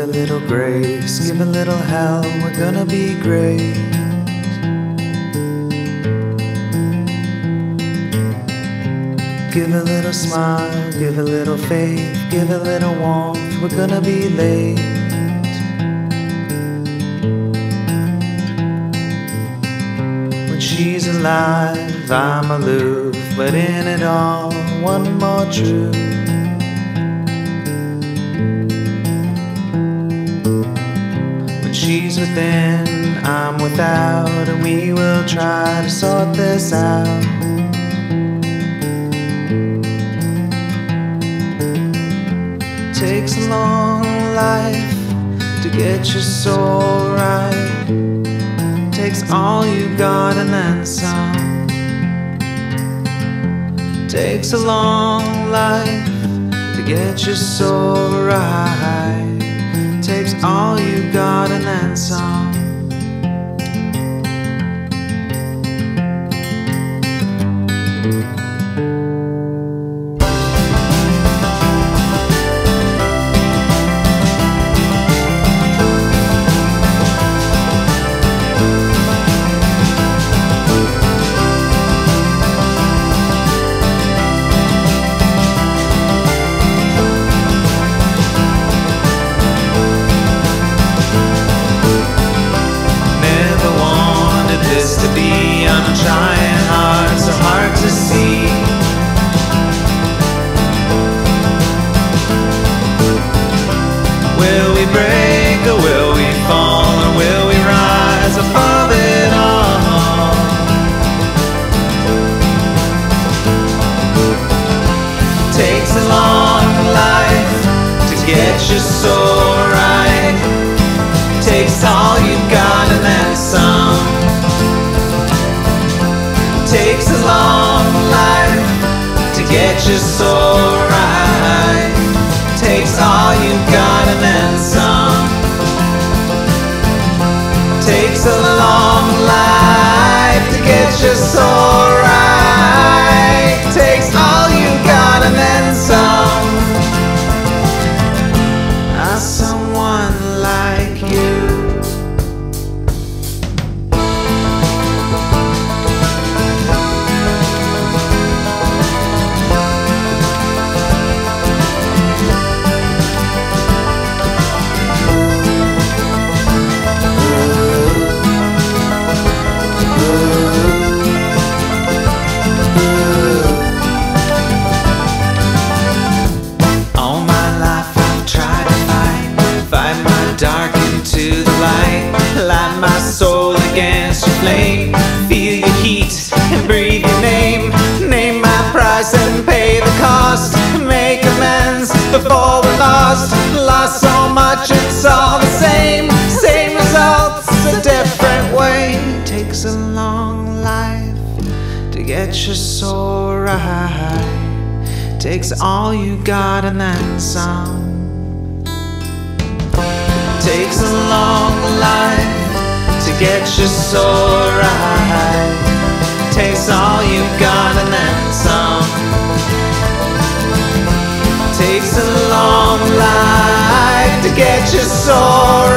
a little grace, give a little hell, we're gonna be great. Give a little smile, give a little faith, give a little warmth, we're gonna be late. When she's alive, I'm aloof, but in it all, one more truth. When she's within, I'm without, and we will try to sort this out. Takes a long life to get your soul right. Takes all you got and then some. Takes a long life to get your soul right. Takes all you got and then some. To be, I'm trying hard, so hard to see. Will we break or will we fall, or will we rise above it all? Takes a long life to get your soul right. Takes all you got and then some. Takes a long life to get your soul right. Takes all you got and then some. Takes a long life to get your soul right. Takes all you got and then some. As someone like you. Dark into the light, light my soul against your flame. Feel your heat and breathe your name. Name my price and pay the cost. Make amends before we're lost. Lost so much, it's all the same. Same results, a different way. Takes a long life to get your soul right. Takes all you got and then some. Takes a long life to get your soul right. Takes all you got and then some. Takes a long life to get your soul